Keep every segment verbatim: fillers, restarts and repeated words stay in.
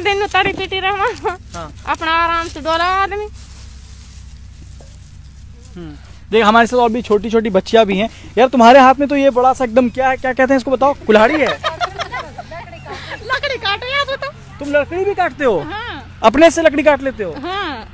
दिन तड़ी पिटी रहा हाँ। अपना आराम से डोला आदमी। देख हमारे साथ और भी छोटी छोटी बच्चियां भी हैं। यार तुम्हारे हाथ में तो ये बड़ा सा एकदम क्या है, क्या कहते हैं इसको बताओ? कुल्हाड़ी है। लकड़ी काटे या तो तुम लकड़ी भी काटते हो? हाँ। अपने से लकड़ी काट लेते हो? हाँ।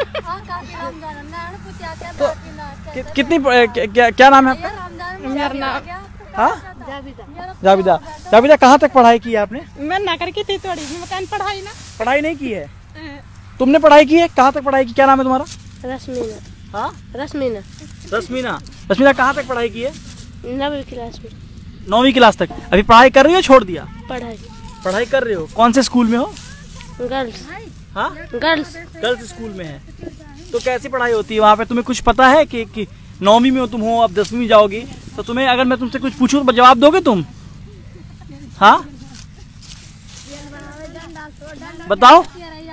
तो कि, कितनी क्या, क्या नाम है आपका? मेरा नाम हाँ जाविदा। जाविदा कहाँ तक पढ़ाई की है आपने? मैं ना करके थी थोड़ी मकान पढ़ाई ना। पढ़ाई नहीं की है? तुमने पढ़ाई की है? कहाँ तक पढ़ाई की? क्या नाम है तुम्हारा? रश्मिना। हाँ रश्मिना। रश्मिना। रश्मिना कहाँ तक पढ़ाई की है? नौवीं क्लास में। नौवीं क्लास तक। अभी पढ़ाई कर रही हो छोड़ दिया? पढ़ाई पढ़ाई कर रहे हो। कौन से स्कूल में हो? गर्ल्स। हाँ गर्ल्स गर्ल्स स्कूल में है। तो कैसी पढ़ाई होती है वहाँ पे? तुम्हें कुछ पता है कि, कि नौवीं में हो तुम हो, अब दसवीं जाओगी, तो तुम्हें अगर मैं तुमसे कुछ पूछूं तो जवाब दोगे तुम? हाँ बताओ।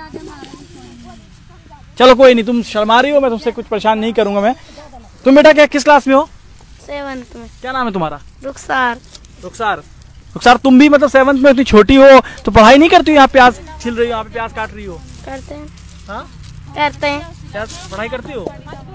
चलो कोई नहीं, तुम शर्मा रही हो, मैं तुमसे कुछ परेशान नहीं करूंगा मैं। तुम बेटा क्या किस क्लास में हो? सेवंथ में। क्या नाम है तुम्हारा? रुखसार। रुखसार। रुखसार तुम भी मतलब सेवंथ में, इतनी छोटी हो तो पढ़ाई नहीं करती हो? यहाँ प्याज छिल रही हो, यहाँ पे प्याज काट रही हो? करते हैं। हाँ करते हैं। क्या पढ़ाई करती हो?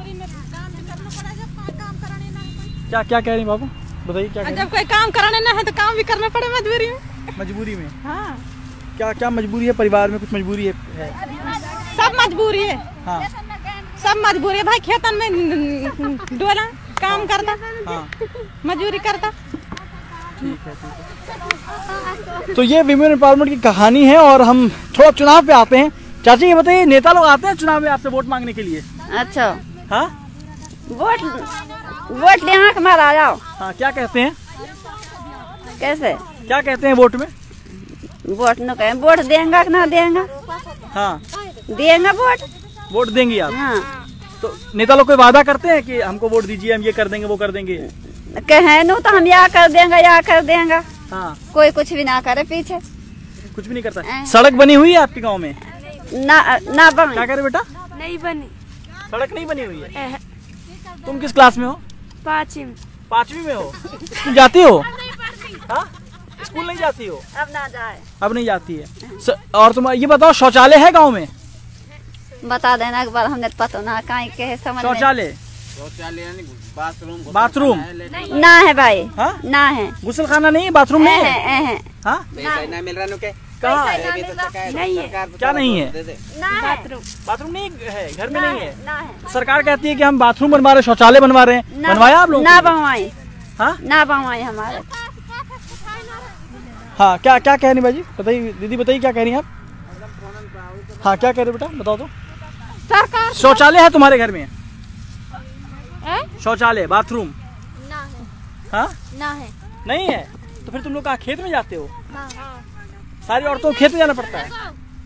क्या क्या कह रही हैं बाबू? बताइए क्या कह रही हैं? जब कोई काम कराने ना है तो काम भी करना पड़े मजबूरी में। मजबूरी में? हाँ। क्या क्या मजबूरी है? परिवार में कुछ मजबूरी है? सब मजबूरी है। हाँ सब मजबूरी है भाई। खेतन में डोला काम करता। हाँ मजदूरी करता। ठीक है ठीक है। तो ये विमेन एम्पावरमेंट की कहानी है और हम थोड़ा चुनाव पे आते हैं। चाची ये बताइए, नेता लोग आते हैं चुनाव में आपसे वोट मांगने के लिए? अच्छा हाँ वोट वोट लेना हमारा आ जाओ। हाँ क्या कहते हैं? कैसे क्या कहते हैं वोट में? वोट न कहें, वोट देंगे कि ना देंगे? हाँ देंगे वोट। वोट देंगे आप? हाँ। तो नेता लोग कोई वादा करते हैं कि हमको वोट दीजिए, हम ये कर देंगे वो कर देंगे? कहें नो तो हम या कर देंगे या कर देंगे। हाँ कोई कुछ भी ना करे पीछे। कुछ भी नहीं करता। सड़क बनी हुई है आपके गांव में? ना ना बनी। क्या करे बेटा? नहीं बनी। सड़क नहीं बनी हुई है। तुम किस क्लास में हो? पाँचवीं में। पाँचवीं में हो? तुम जाती हो? हाँ स्कूल नहीं जाती हो? अब ना जाए। अब नहीं जाती है। स, और तुम ये बताओ, शौचालय है गांव में? बता देना एक बार, हमने पता ना कहीं के समझ। शौचालय? बाथरूम? बाथरूम ना है भाई। हाँ ना है। गुसल खाना नहीं है? बाथरूम नहीं है? है। हाँ ना मिल रहा कहाँ है? नहीं है। क्या नहीं है? बाथरूम। बाथरूम नहीं है घर में? नहीं है। ना है। सरकार कहती है कि हम बाथरूम बनवा रहे हैं, शौचालय बनवा रहे हैं। बनवाया आप लोग? ना बनवाई। हाँ ना बनवाई हमारे। हाँ क्या क्या कह रही बाजी? बताइए दीदी, बताइए क्या कह रही हैं आप? हाँ क्या कह रहे बेटा बताओ तो। सरकार शौचालय है तुम्हारे घर में? शौचालय बाथरूम? ना है। हाँ ना है। नहीं है? तो फिर तुम लोग कहाँ खेत में जाते हो? सारी औरतों को खेत में जाना पड़ता है?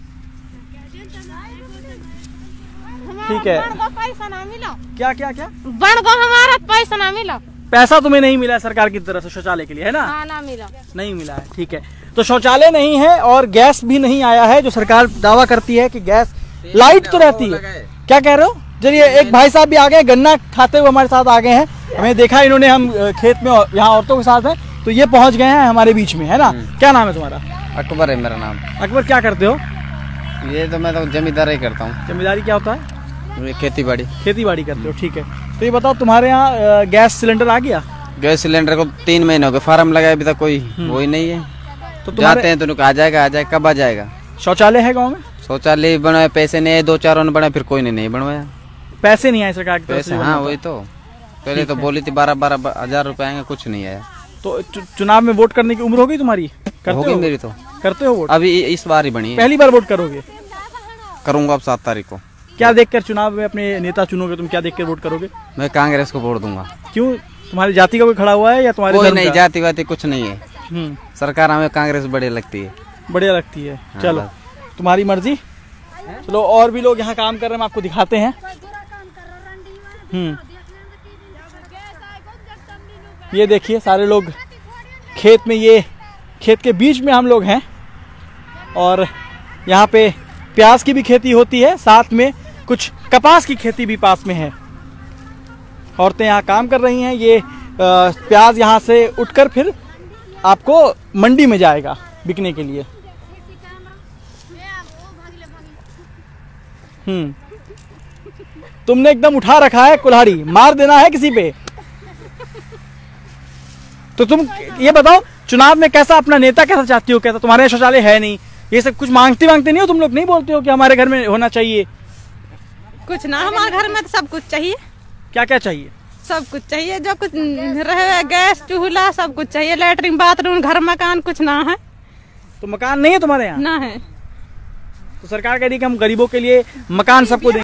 ठीक है। पैसा ना मिला। क्या क्या क्या? बन गो हमारा पैसा ना मिला। पैसा तुम्हें नहीं मिला है सरकार की तरफ से शौचालय के लिए, है ना? हाँ ना मिला। नहीं मिला है, ठीक है। तो शौचालय नहीं है और गैस भी नहीं आया है, जो सरकार दावा करती है कि गैस, लाइट तो रहती है। क्या कह रहे हो? चलिए एक भाई साहब भी आ गए, गन्ना खाते हुए हमारे साथ आ गए हैं। हमें देखा इन्होंने, हम खेत में यहाँ औरतों के साथ है तो ये पहुंच गए हैं हमारे बीच में, है ना? क्या नाम है तुम्हारा? अकबर है मेरा नाम। अकबर क्या करते हो? ये तो मैं तो जमींदारी करता हूँ। जमींदारी क्या होता है? खेती बाड़ी। खेती बाड़ी करते हो, ठीक है। तो ये बताओ तुम्हारे यहाँ गैस सिलेंडर आ गया? गैस सिलेंडर को तीन महीने हो गए, फार्म लगाया अभी तक कोई वही नहीं है। तो जाते हैं तो आ जाएगा आ जाएगा, कब आ जाएगा? शौचालय है गाँव में? शौचालय बनवाया, पैसे नहीं है, दो चारों ने बनाया, फिर कोई ने नहीं बनवाया। पैसे नहीं आए सरकार की तरफ से? हाँ वही तो, पहले तो बोली थी बारह बारह हजार रुपए आएंगे, कुछ नहीं आया। तो चुनाव में वोट करने की उम्र होगी तुम्हारी? होगी मेरी तो। करते हो वोट? अभी इस बार ही बनी है। पहली बार वोट करोगे? करूंगा अब सात तारीख को। क्या देखकर चुनाव में अपने नेता चुनोगे तुम? क्या देखकर वोट करोगे? मैं कांग्रेस को वोट दूंगा। क्यों? तुम्हारी जाति का कोई खड़ा हुआ है या तुम्हारी? कोई नहीं, जाति वाति कुछ नहीं है। सरकार हमें कांग्रेस बढ़िया लगती है। बढ़िया लगती है। चलो तुम्हारी मर्जी। चलो और भी लोग यहाँ काम कर रहे हैं, आपको दिखाते हैं। हम्म ये देखिए सारे लोग खेत में, ये खेत के बीच में हम लोग हैं और यहाँ पे प्याज की भी खेती होती है, साथ में कुछ कपास की खेती भी पास में है। औरतें यहाँ काम कर रही हैं। ये प्याज यहाँ से उठकर फिर आपको मंडी में जाएगा बिकने के लिए। हम्म तुमने एकदम उठा रखा है कुल्हाड़ी, मार देना है किसी पे। तो तुम ये बताओ चुनाव में कैसा अपना नेता कैसा चाहती हो? कैसा तुम्हारे यहाँ शौचालय है नहीं, ये सब कुछ मांगते मांगते नहीं हो तुम लोग? नहीं बोलते हो कि हमारे घर में होना चाहिए? कुछ ना, हमारे घर में तो सब कुछ चाहिए। क्या क्या चाहिए? सब कुछ चाहिए, जो कुछ रहे, गैस चूल्हा सब कुछ चाहिए, लेटरिन बाथरूम घर मकान कुछ ना है। तो मकान नहीं है तुम्हारे यहाँ? ना है। तो सरकार कह रही कि हम गरीबों के लिए मकान सबको देंगे।